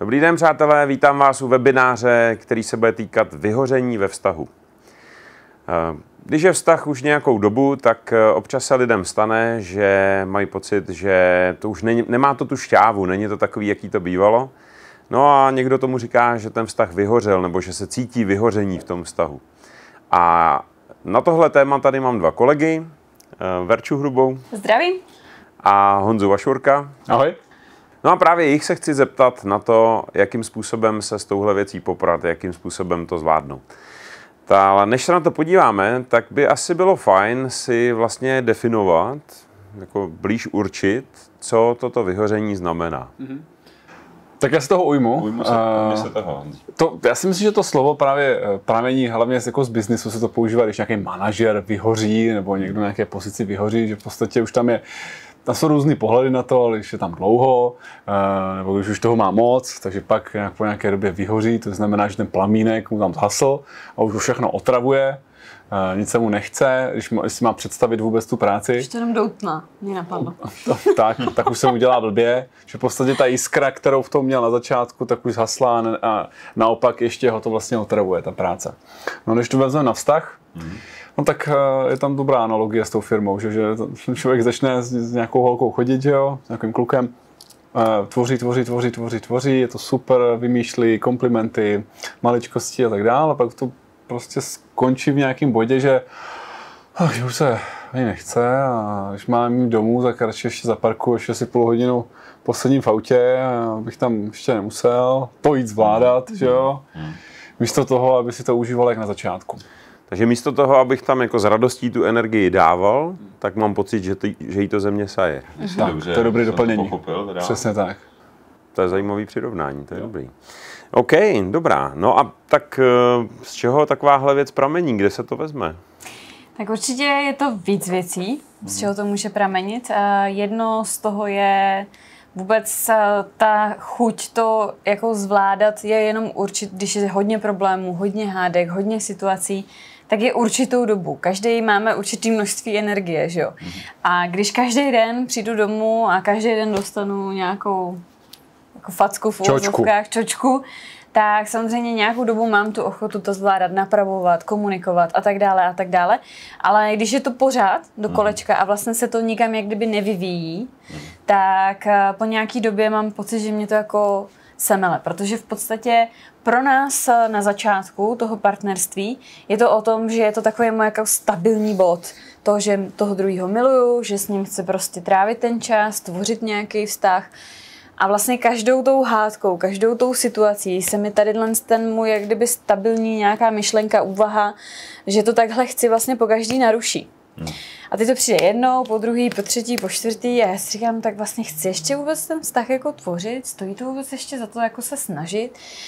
Dobrý den, přátelé, vítám vás u webináře, který se bude týkat vyhoření ve vztahu. Když je vztah už nějakou dobu, tak občas se lidem stane, že mají pocit, že to už nemá to tu šťávu, není to takový, jaký to bývalo. No a někdo tomu říká, že ten vztah vyhořel, nebo že se cítí vyhoření v tom vztahu. A na tohle téma tady mám dva kolegy, Verču Hrubou. Zdravím. A Honzu Vašurka. Ahoj. No a právě jich se chci zeptat na to, jakým způsobem se s touhle věcí poprat, jakým způsobem to zvládnout. Ale než se na to podíváme, tak by asi bylo fajn si vlastně definovat, jako blíž určit, co toto vyhoření znamená. Tak já se toho ujmu. Ujmu se toho. Já si myslím, že to slovo právě pramení hlavně jako z biznisu, se to používá, když nějaký manažer vyhoří nebo někdo na nějaké pozici vyhoří, že v podstatě už tam jsou různý pohledy na to, ale když je tam dlouho, nebo když už toho má moc, takže pak po nějaké době vyhoří, to znamená, že ten plamínek mu tam zhasl a už všechno otravuje, nic se mu nechce, když má představit vůbec tu práci. Už to jenom doutná, mě napadlo. tak už se mu dělá blbě, že v podstatě ta jiskra, kterou v tom měl na začátku, tak už zhasla a naopak ještě ho to vlastně otravuje, ta práce. No když to vezmeme na vztah, no tak je tam dobrá analogie s tou firmou, že člověk začne s nějakou holkou chodit, že jo, s nějakým klukem, tvoří, je to super, vymýšlí komplimenty, maličkosti a tak dále, a pak to prostě skončí v nějakém bodě, že už se ani nechce a když mám jít domů, tak radši ještě zaparkuju, ještě si půl hodinu posedím v autě, abych tam ještě nemusel to jít zvládat, že jo, místo toho, aby si to užíval jak na začátku. Takže místo toho, abych tam jako s radostí tu energii dával, tak mám pocit, že jí to ze mě saje. Tak, to je dobré doplnění. Přesně tak. To je zajímavý přirovnání, to je dobrý. OK, dobrá. No a tak z čeho takováhle věc pramení? Kde se to vezme? Tak určitě je to víc věcí, z čeho to může pramenit. Jedno z toho je vůbec ta chuť to jako zvládat je jenom když je hodně problémů, hodně hádek, hodně situací, tak je určitou dobu. Každý máme určitý množství energie, že jo? A když každý den přijdu domů a každý den dostanu nějakou jako facku v uvozovkách, čočku, tak samozřejmě nějakou dobu mám tu ochotu to zvládat, napravovat, komunikovat a tak dále. Ale když je to pořád do kolečka a vlastně se to nikam jak kdyby nevyvíjí, tak po nějaký době mám pocit, že mě to jako semele, protože v podstatě pro nás na začátku toho partnerství je to o tom, že je to takový můj jako stabilní bod. To, že toho druhého miluju, že s ním chci prostě trávit ten čas, tvořit nějaký vztah. A vlastně každou tou hádkou, každou tou situací se mi tady ten můj jak kdyby stabilní nějaká myšlenka, úvaha, že to takhle chci vlastně po každý naruší. A teď to přijde jednou, po druhý, po třetí, po čtvrtý a já si říkám, tak vlastně chci ještě vůbec ten vztah jako tvořit, stojí to vůbec ještě za to jako se snažit.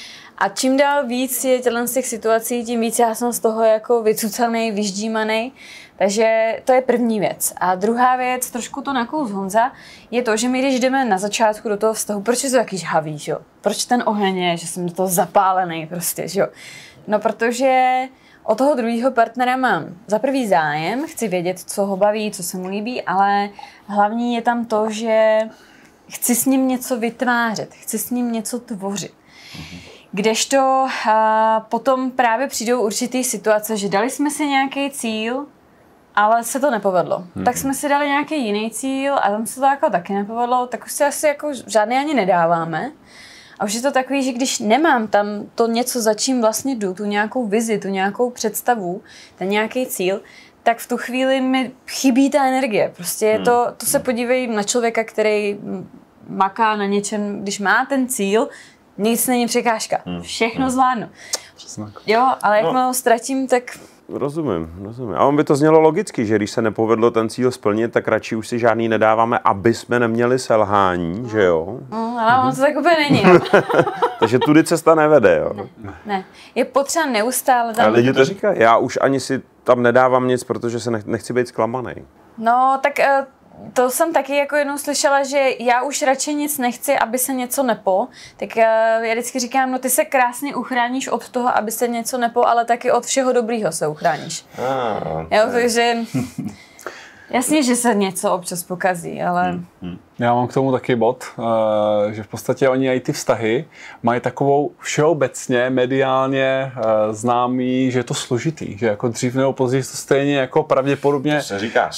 A čím dál víc je z těch situací, tím víc já jsem z toho jako vycucanej, vyždímanej. Takže to je první věc. A druhá věc, trošku to nakous Honza, je to, že my když jdeme na začátku do toho vztahu, proč je to taky žhavý, že jo? Proč ten oheň je, že jsem do toho zapálený prostě, že jo? No protože od toho druhého partnera mám za prvý zájem, chci vědět, co ho baví, co se mu líbí, ale hlavní je tam to, že chci s ním něco vytvářet, chci s ním něco tvořit. Kdežto potom právě přijdou určitý situace, že dali jsme si nějaký cíl, ale se to nepovedlo. Tak jsme si dali nějaký jiný cíl a tam se to jako taky nepovedlo, tak už si asi jako žádný ani nedáváme. A už je to takový, že když nemám tam to něco, za čím vlastně jdu, tu nějakou vizi, tu nějakou představu, ten nějaký cíl, tak v tu chvíli mi chybí ta energie. Prostě je to se podívej na člověka, který maká na něčem, když má ten cíl, nic není překážka. Všechno zvládnu. Jo, ale jak ho ztratím, tak... Rozumím. A on by to znělo logicky, že když se nepovedlo ten cíl splnit, tak radši už si žádný nedáváme, aby jsme neměli selhání, že jo? Ale on to tak úplně není. Takže tudy cesta nevede, jo? Ne. Je potřeba neustále... A lidi to říkají, já už ani si tam nedávám nic, protože se nechci být zklamaný. No, tak to jsem taky jako jednou slyšela, že já už radši nic nechci, aby se něco nepo. Tak já vždycky říkám, no ty se krásně uchráníš od toho, aby se něco nepo, ale taky od všeho dobrýho se uchráníš. Jo, takže... Jasně, že se něco občas pokazí, ale... Já mám k tomu taky bod, že v podstatě oni i ty vztahy mají takovou všeobecně, mediálně známý, že je to složitý, že jako dřív nebo později to stejně jako pravděpodobně... To se říká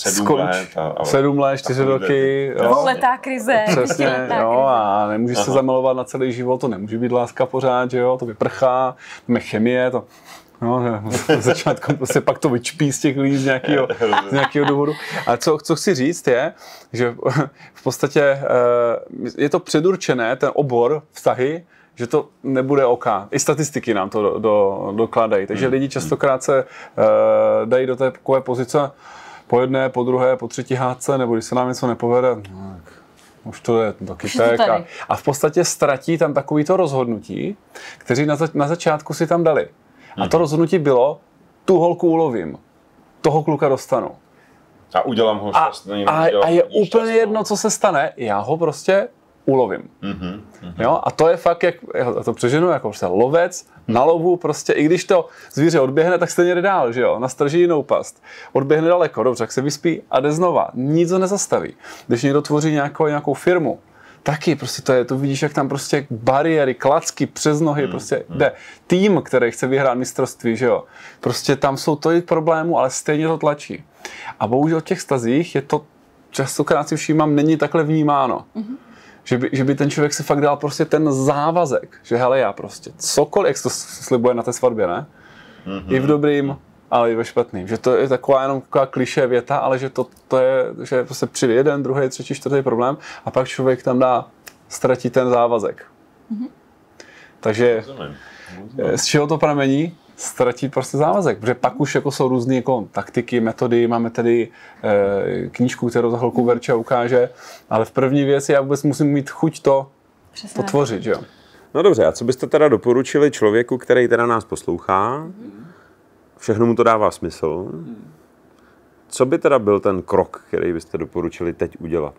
7 let, 4 roky. Dvouletá krize. Přesně, jo, a nemůžeš se zamilovat na celý život, to nemůže být láska pořád, že jo, to vyprchá, to je chemie, to... No, na začátku prostě pak to vyčpí z těch lidí z nějakého důvodu. A co chci říct je, že v podstatě je to předurčené, ten obor vztahy, že to nebude OK. I statistiky nám to dokládají. Takže lidi častokrát se dají do té takové pozice po jedné, po druhé, po třetí hádce, nebo když se nám něco nepovede, už to je taky tak. A v podstatě ztratí tam takovýto rozhodnutí, kteří na začátku si tam dali. A to rozhodnutí bylo, tu holku ulovím, toho kluka dostanu. A udělám ho šťastný. A je úplně jedno, co se stane, já ho prostě ulovím. Jo? A to je fakt, jak já to přeženu, jako prostě lovec, na lovu prostě, i když to zvíře odběhne, tak stejně jde dál, že jo, nastraží jinou past. Odběhne daleko, dobře, tak se vyspí a jde znova. Nic ho nezastaví. Když někdo tvoří nějakou firmu, taky prostě to vidíš, jak tam prostě bariéry, klacky přes nohy, prostě jde. Tým, který chce vyhrát mistrovství, že jo. Prostě tam jsou tolik problémů, ale stejně to tlačí. A bohužel v těch stazích je to, častokrát si všímám, není takhle vnímáno. Že by ten člověk si fakt dal prostě ten závazek, že hele, já prostě cokoliv, jak to slibuje na té svatbě, ne? I v dobrým, ale i ve špatným. Že to je jenom taková klišé věta, ale že to je, že prostě přijde jeden, druhý, třetí, čtvrtý problém a pak člověk tam ztratí ten závazek. Takže z čeho to pramení? Ztratí prostě závazek, protože pak už jako jsou různé jako taktiky, metody, máme tedy knížku, kterou za chvilku Verča ukáže, ale v první věci já vůbec musím mít chuť to potvořit, že jo. No dobře, a co byste teda doporučili člověku, který teda nás poslouchá? Všechno mu to dává smysl. Co by teda byl ten krok, který byste doporučili teď udělat?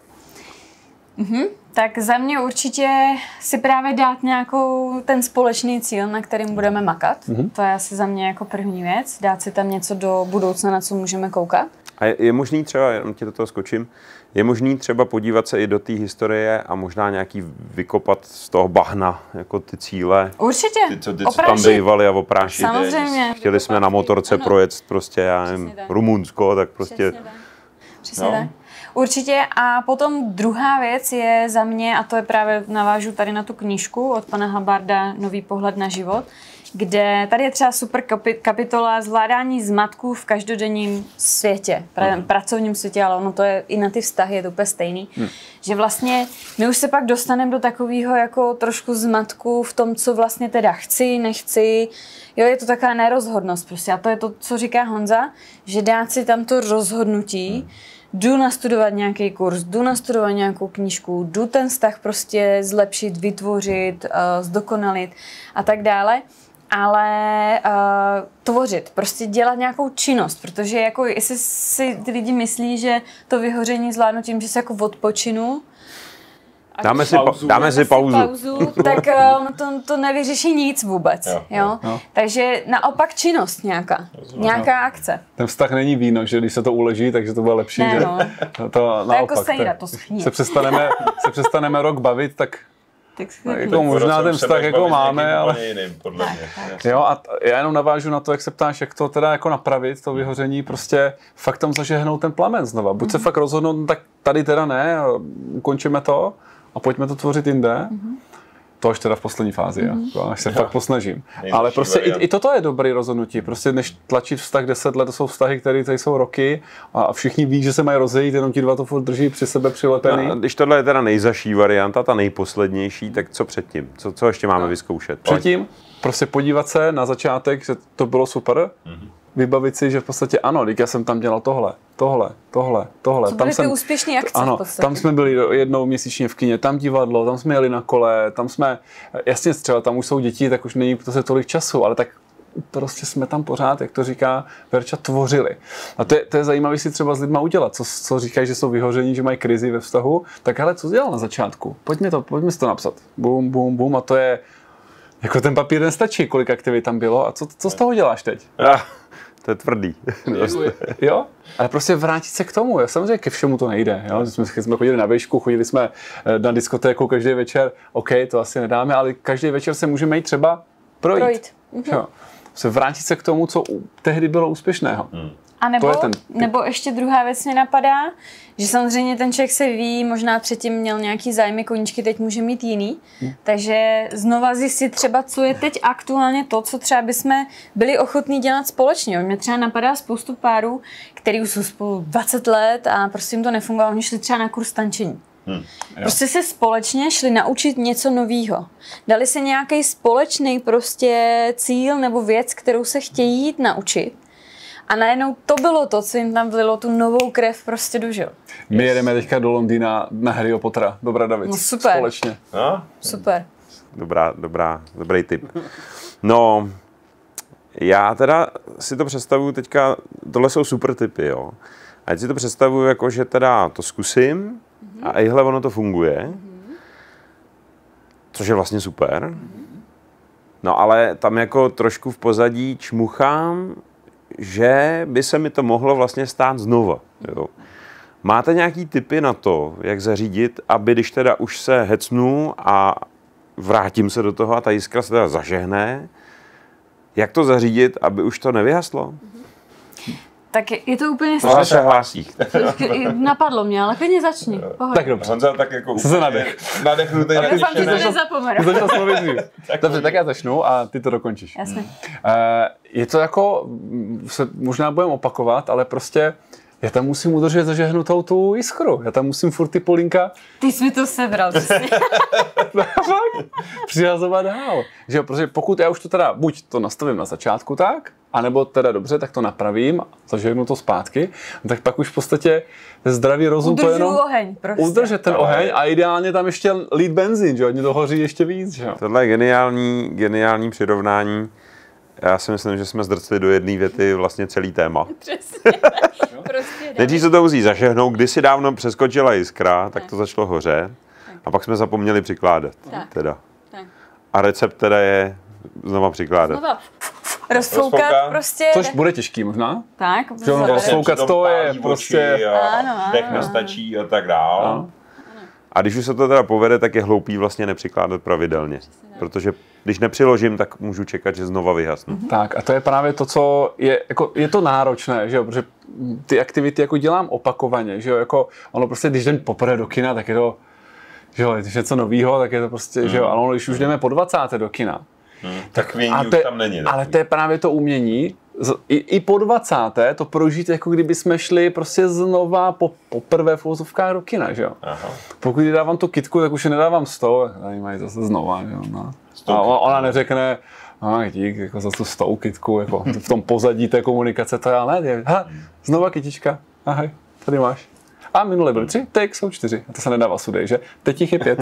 Tak za mě určitě si právě dát nějakou ten společný cíl, na kterým budeme makat. To je asi za mě jako první věc. Dát si tam něco do budoucna, na co můžeme koukat. A je možný třeba, jenom ti do toho skočím, je možný třeba podívat se i do té historie a možná nějaký vykopat z toho bahna, jako ty cíle. Určitě. Ty, co tam bývaly a oprášit. Samozřejmě. Chtěli jsme na motorce projet prostě, já nevím, Rumunsko, tak prostě... Přesně tak. Určitě. A potom druhá věc je za mě, a to je právě navážu tady na tu knížku od pana Habarda Nový pohled na život, kde tady je třeba super kapitola zvládání zmatků v každodenním světě, pracovním světě, ale ono to je i na ty vztahy, je to úplně stejný, že vlastně my už se pak dostaneme do takového jako trošku zmatku v tom, co vlastně teda chci, nechci, jo, je to taková nerozhodnost prostě a to je to, co říká Honza, že dát si tam to rozhodnutí, jdu nastudovat nějaký kurz, jdu nastudovat nějakou knížku, jdu ten vztah prostě zlepšit, vytvořit, zdokonalit a tak dále. Ale tvořit, prostě dělat nějakou činnost, protože jako jestli si ty lidi myslí, že to vyhoření zvládnu tím, že se jako odpočinu, dáme si pauzu. Tak to nevyřeší nic vůbec. Jo? Takže naopak činnost nějaká akce. Ten vztah není víno, že když se to uleží, takže to bude lepší. Ne, že? To jako sejra, to schýně. Se přestaneme rok bavit, tak jako možná ten vztah jako máme, ale... Jiným, podle mě. Jo, a já jenom navážu na to, jak se ptáš, jak to teda jako napravit, to vyhoření, prostě fakt tam zažehnout ten plamen znova. Buď se fakt rozhodnout, no, tak tady teda ne, ukončíme to a pojďme to tvořit jinde. To až teda v poslední fázi, až se fakt posnažím. Ale prostě i toto je dobrý rozhodnutí. Prostě než tlačit vztah 10 let, to jsou vztahy, které tady jsou roky a všichni ví, že se mají rozejít, jenom ti dva to furt drží při sebe přilepený. No, když tohle je teda nejzaší varianta, ta nejposlednější, tak co předtím? Co ještě máme vyzkoušet? Předtím prostě podívat se na začátek, že to bylo super, vybavit si, že v podstatě ano, teď já jsem tam dělal tohle. To byly ty úspěšné akce v podstatě. Tam jsme byli jednou měsíčně v kině, tam divadlo, tam jsme jeli na kole, tam jsme, jasně třeba tam už jsou děti, tak už není to se tolik času, ale tak prostě jsme tam pořád, jak to říká Verča, tvořili. A to je zajímavé si třeba s lidma udělat, co říkají, že jsou vyhoření, že mají krizi ve vztahu, tak hele, co dělal na začátku? Pojďme si to napsat. Bum, a to je, jako ten papír nestačí, kolik aktivit tam bylo a co z toho děláš teď? to je tvrdý. Jo, ale prostě vrátit se k tomu. Samozřejmě ke všemu to nejde. Jo? Jsme chodili na výšku, chodili jsme na diskotéku každý večer. OK, to asi nedáme, ale každý večer se můžeme jít třeba projít. Jo. Se vrátit se k tomu, co tehdy bylo úspěšného. A nebo ještě druhá věc mě napadá, že samozřejmě ten člověk se ví, možná předtím měl nějaký zájmy, koníčky, teď může mít jiný. Takže znova zjistit třeba, co je teď aktuálně to, co třeba bychom byli ochotní dělat společně. Mě třeba napadá spoustu párů, který už jsou spolu 20 let a prostě jim to nefungovalo, oni šli třeba na kurz tančení. Prostě se společně šli naučit něco novýho. Dali si nějaký společný prostě cíl nebo věc, kterou se chtějí jít naučit. A najednou to bylo to, co jim tam vlilo tu novou krev prostě do žil. My jedeme teďka do Londýna na Harryho Pottera, do Bradavic. No super. Společně. No? Super. Dobrý tip. No, já teda si to představuju teďka, tohle jsou super tipy, jo. A teď si to představuju jako, že teda to zkusím a ihle ono to funguje, což je vlastně super. No ale tam jako trošku v pozadí čmuchám, že by se mi to mohlo vlastně stát znova. Jo. Máte nějaký tipy na to, jak zařídit, aby když teda už se hecnu a vrátím se do toho a ta jiskra se teda zažehne, jak to zařídit, aby už to nevyhaslo? Tak je to úplně Honza se hlásí. Napadlo mě, ale klidně začni. Tak dobře. Honza tak jako Se nadechnutý. Doufám, že to nezapomenu. Začal jsem mluvit dřív. Dobře, tak já začnu a ty to dokončíš. Jasně. Je to jako, se možná budeme opakovat, ale prostě já tam musím udržet zažehnutou tu jiskru. Já tam musím furt ty polínka Ty jsi mi to sebral, přesně. přihazovat dál. Že, protože pokud já už to teda buď to nastavím na začátku tak, anebo teda dobře, tak to napravím, zažehnu to zpátky, tak pak už v podstatě zdravý rozum to jenom oheň, prostě. udržet ten oheň a ideálně tam ještě lít benzín, že hodně to hoří ještě víc. Že? Tohle je geniální přirovnání. Já si myslím, že jsme zdrcli do jedné věty vlastně celý téma. Přesně. Prostě Nejdřív se to musí zažehnout, kdysi dávno přeskočila jiskra, tak to začalo hořet a pak jsme zapomněli přikládat. Teda. A recept teda je znova přikládat. Rozfoukat prostě. Což bude těžký možná. Tak. Že ono rozfoukat to je prostě... Ano. Dech nestačí a tak dál. A když už se to teda povede, tak je hloupý vlastně nepřikládat pravidelně. Protože když nepřiložím, tak můžu čekat, že znova vyhasnu. Tak a to je právě to, co je, jako, je to náročné, že jo, protože ty aktivity jako dělám opakovaně, že jo, jako ono prostě, když jdem poprvé do kina, tak je to, že jo, když něco novýho, tak je to prostě, že jo, ale když už jdeme po 20. do kina, tak už tam není. Ale to je právě to umění, i po 20. to prožít, jako kdyby jsme šli prostě znova poprvé v uvozovkách do kina, že jo. Aha. Pokud dávám tu kytku, tak už je nedávám 100, tady mají zase znova, že jo. No. A ona neřekne, dík, jako za tu 100 kytku, jako v tom pozadí té komunikace, to já ne, znova kytička, ahoj, tady máš. A minule byly 3, teď jsou 4, a to se nedává sudej, že? Teď jich je 5.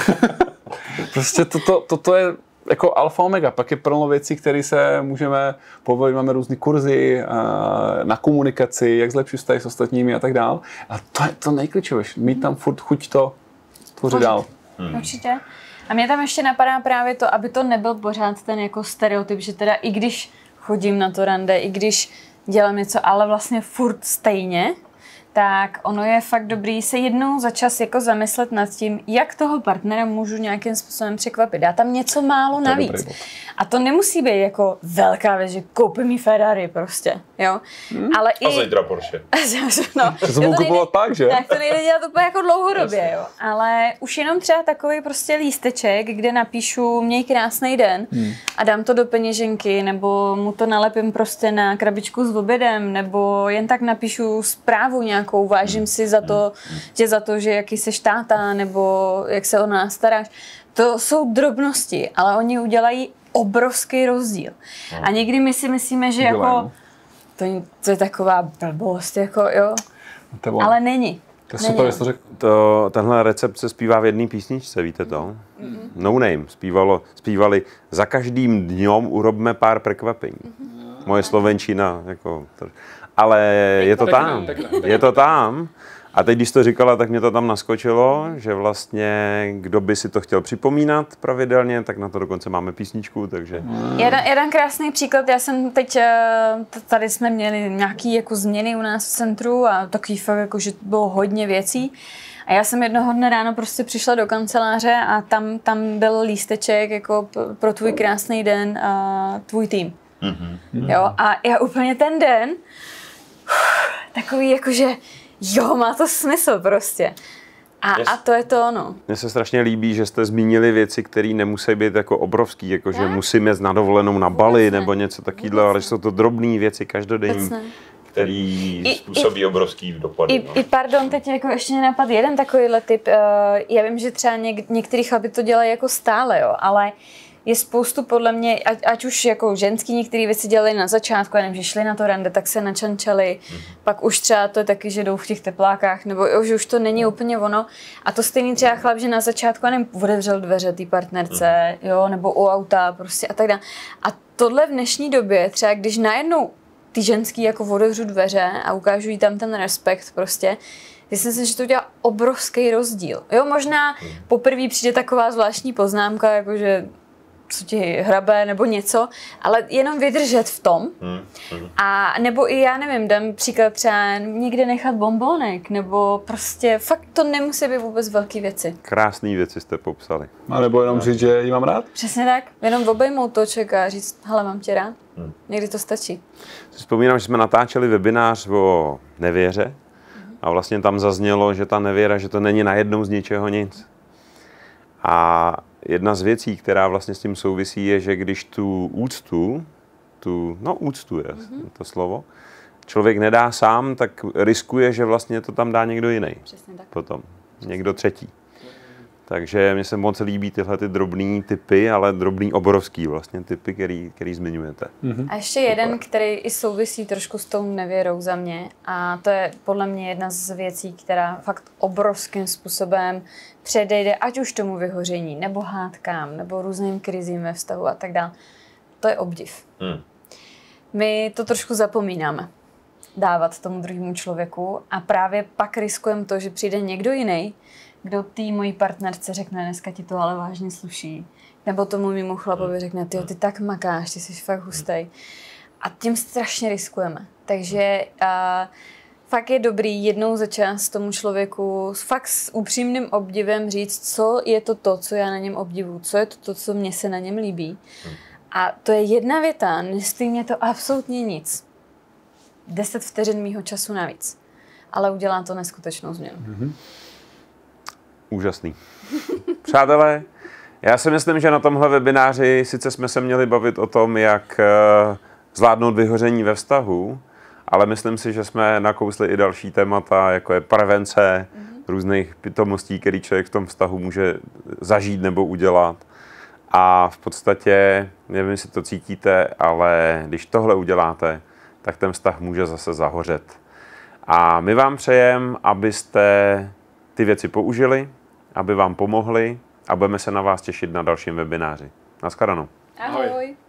Prostě toto je jako alfa omega, pak je plno věcí, které se můžeme povolit, máme různý kurzy na komunikaci, jak zlepšit vztahy s ostatními a tak dál. A to je to nejklíčovější, mít tam furt chuť to tvořit dál. Určitě. A mě tam ještě napadá právě to, aby to nebyl pořád ten jako stereotyp, že teda i když chodím na to rande, i když dělám něco, ale vlastně furt stejně, tak ono je fakt dobrý se jednou za čas jako zamyslet nad tím, jak toho partnera můžu nějakým způsobem překvapit. Dá tam něco málo navíc. A to nemusí být jako velká věc, že koupím mi Ferrari prostě, jo. Ale a zítra Porsche. No, to budu kupovat pak, že? Tak to nejde dělat úplně jako dlouhodobě, jo. Ale už jenom třeba takový prostě lísteček, kde napíšu měj krásný den a dám to do peněženky, nebo mu to nalepím prostě na krabičku s obědem, nebo jen tak napíšu zprávu nějakou, vážím si za to, že jaký seš táta, nebo jak se o nás staráš. To jsou drobnosti, ale oni udělají obrovský rozdíl. A někdy my si myslíme, že jako to je taková blbost, jako jo, ale není. To je super, že to řekl. Tenhle recept se zpívá v jedné písničce, víte to? No Name zpívali za každým dňom urobme pár prekvapení. Moje slovenčina, jako... Ale je to tam. A teď, když to říkala, tak mě to tam naskočilo, že vlastně kdo by si to chtěl připomínat pravidelně, tak na to dokonce máme písničku, takže... Jeden krásný příklad, já jsem teď, tady jsme měli nějaký jako změny u nás v centru a takový fakt jako, že bylo hodně věcí. A já jsem jednoho dne ráno prostě přišla do kanceláře a tam byl lísteček jako pro tvůj krásný den a tvůj tým. Jo, a já úplně ten den takový jakože jo, má to smysl prostě. A to je to ono. Mně se strašně líbí, že jste zmínili věci, které nemusí být jako obrovský, jako že musím jít na dovolenou na Bali nebo něco takového, ale že jsou to drobné věci každodenní, který způsobí obrovský dopady. Pardon, teď jako ještě mě napadl jeden takovýhle typ. Já vím, že třeba některý chlapi to dělají jako stále, jo, ale je spoustu podle mě, ať už jako ženský některé věci dělali na začátku, já nevím, že šli na to rande, tak se načančali, pak už třeba to je taky, že jdou v těch teplákách, nebo že už to není úplně ono. A to stejný třeba chlap, že na začátku, já nevím, otevřel dveře té partnerce, jo, nebo u auta prostě a tak dále. A tohle v dnešní době, třeba když najednou ty ženský jako otevřu dveře a ukážu jí tam ten respekt prostě, myslím si, že to udělá obrovský rozdíl. Jo, možná poprvé přijde taková zvláštní poznámka, jakože co ti hrabe nebo něco, ale jenom vydržet v tom. A nebo i já nevím, dám příklad třeba někde nechat bonbónek, nebo prostě fakt to nemusí být vůbec velký věci. Krásný věci jste popsali. A nebo jenom říct, že jí mám rád? Přesně tak, jenom obejmout to člověka a říct, hele, mám tě rád. Někdy to stačí. Vzpomínám, že jsme natáčeli webinář o nevěře a vlastně tam zaznělo, že ta nevěra, že to není najednou z ničeho nic. A jedna z věcí, která vlastně s tím souvisí, je, že když tu úctu je to slovo, člověk nedá sám, tak riskuje, že vlastně to tam dá někdo jiný. Přesně tak. Potom někdo třetí. Takže mně se moc líbí tyhle ty drobný typy, ale drobný obrovský vlastně typy, který zmiňujete. A ještě jeden, který i souvisí trošku s tou nevěrou za mě. A to je podle mě jedna z věcí, která fakt obrovským způsobem předejde ať už tomu vyhoření, nebo hádkám, nebo různým krizím ve vztahu a tak dále. To je obdiv. My to trošku zapomínáme dávat tomu druhému člověku a právě pak riskujeme to, že přijde někdo jiný, kdo té mojí partnerce řekne, dneska ti to ale vážně sluší. Nebo tomu mému chlapovi řekne, ty tak makáš, ty jsi fakt hustej. A tím strašně riskujeme. Takže fakt je dobrý jednou za čas tomu člověku fakt s upřímným obdivem říct, co je to, co já na něm obdivuju, co je to, co mě se na něm líbí. A to je jedna věta, nestojí mě to absolutně nic. 10 vteřin mýho času navíc. Ale udělá to neskutečnou změnu. Úžasný. Přátelé, já si myslím, že na tomhle webináři sice jsme se měli bavit o tom, jak zvládnout vyhoření ve vztahu, ale myslím si, že jsme nakousli i další témata, jako je prevence různých pitomostí, který člověk v tom vztahu může zažít nebo udělat. A v podstatě, nevím, jestli to cítíte, ale když tohle uděláte, tak ten vztah může zase zahořet. A my vám přejeme, abyste ty věci použili, aby vám pomohli a budeme se na vás těšit na dalším webináři. Naschledanou. Ahoj.